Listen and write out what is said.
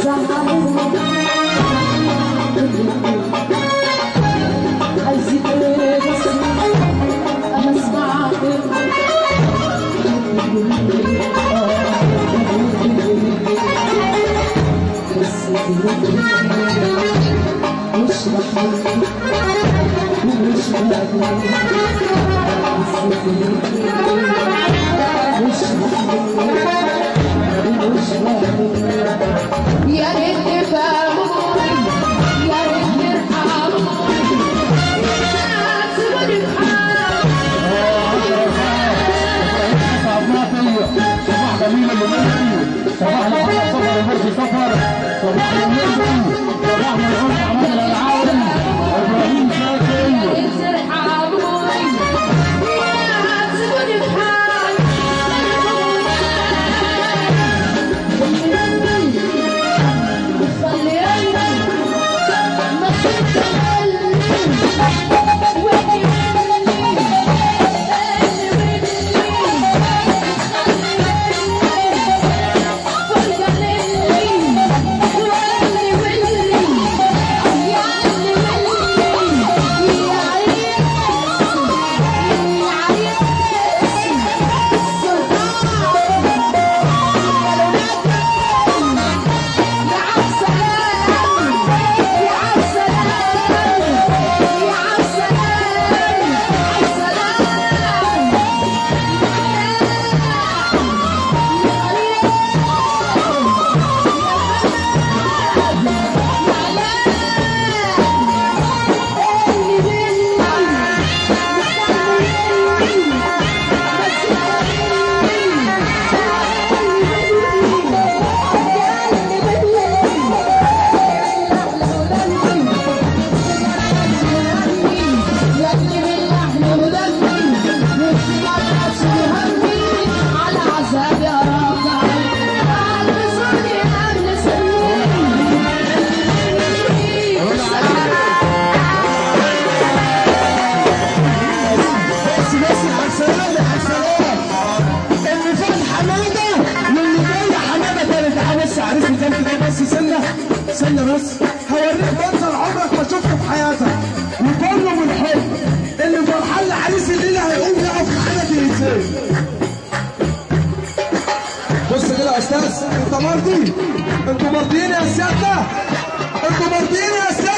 يا ريت تفهموني يا ريت ترحموني سيبوني بحالي. صباح جميل المميز، صباح لحظة صبر وبرج سفر، صباح المنزل، صباح من عمر العالم ابراهيم شاكر. استنى بس هوريك منظر عمرك ما شفته في حياتك وكله من الحب. اللي فرحان لعريس الليله هيقوم يقف معانا دقيقتين. بص كده يا استاذ، انت مرضي؟ انتوا مرضيين يا سيادة؟ انتوا مرضيين يا سيادة؟